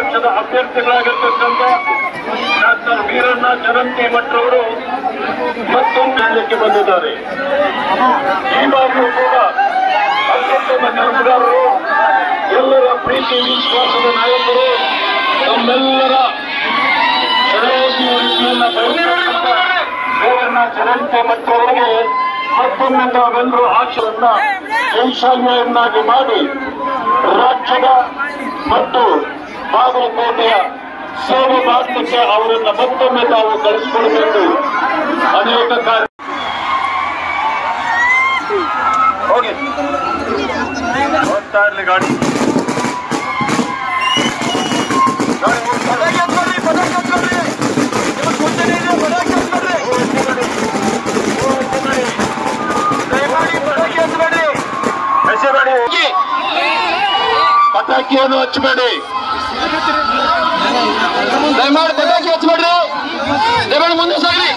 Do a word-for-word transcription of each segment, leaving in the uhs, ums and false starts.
ಪಕ್ಷದ ಅಭ್ಯರ್ಥಿಗಳಾಗಿರ್ತಕ್ಕಂಥ ಡಾಕ್ಟರ್ ವೀರಣ್ಣ ಚರಂತಿಮಠರವರು ಮತ್ತೊಂದು ಹೇಳಲಿಕ್ಕೆ ಬಂದಿದ್ದಾರೆ. ಈ ಬಾರಿಯೂ ಕೂಡ ಅತ್ಯುತ್ತಮ ಕೆಲಸಗಾರರು, ಎಲ್ಲರ ಪ್ರೀತಿ ವಿಶ್ವಾಸದ ನಾಯಕರು, ನಮ್ಮೆಲ್ಲರ ಸಹಯೋಗಿ ರೀತಿಯನ್ನ ಬಯಸಿದಂತ ವೀರಣ್ಣ ಚರಂತಿಮಠರವರಿಗೆ ಮತ್ತೊಮ್ಮೆ ನಾವೆಲ್ಲರೂ ಆಶಯವನ್ನ ಜೈಶಾಲ್ಯನ್ನಾಗಿ ಮಾಡಿ ರಾಜ್ಯದ ಮತ್ತು ಬಾಗಲಕೋಟೆಯ ಸೇವೆ ಮಾಡಲಿಕ್ಕೆ ಅವರನ್ನ ಮತ್ತೊಮ್ಮೆ ತಾವು ಕಳಿಸಿಕೊಡಬೇಕು. ಅನೇಕ ಕಾರ್ಯ ಹೋಗಿ ಹೋಗ್ತಾ ಇರಲಿ ಗಾಡಿ ಪಟಾಕಿಯನ್ನು ಹಚ್ಚಬೇಡಿ, ದಯಮಾಡಿ ಪಟಾಕಿ ಹಚ್ಚಬೇಡ್ರಿ, ದಯಮಾಡಿ ಮುಂದೆ ಸಾಗ್ರಿ.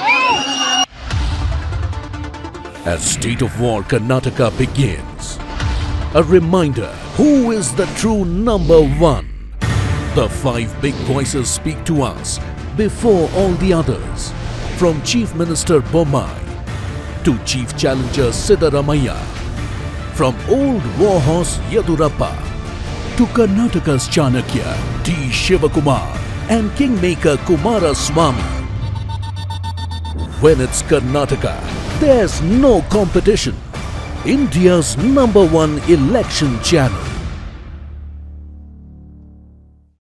As State of War Karnataka begins, a reminder who is the true number one. The five big voices speak to us before all the others, from Chief Minister Bommai to Chief Challenger Siddaramaiah, from old warhorse Yadurappa to Karnataka's Chanakya T. Shivakumar and Kingmaker Kumaraswamy. When it's Karnataka, there's no competition. India's number one election channel.